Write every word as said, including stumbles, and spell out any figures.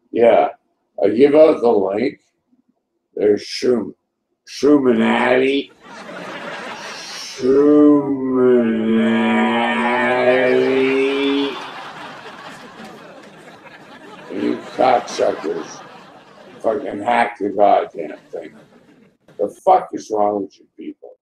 Yeah. I give out the link. There's Shroom. Shrooominnattii. Shrooominnattii. You cocksuckers. Fucking hack the goddamn thing. The fuck is wrong with you people?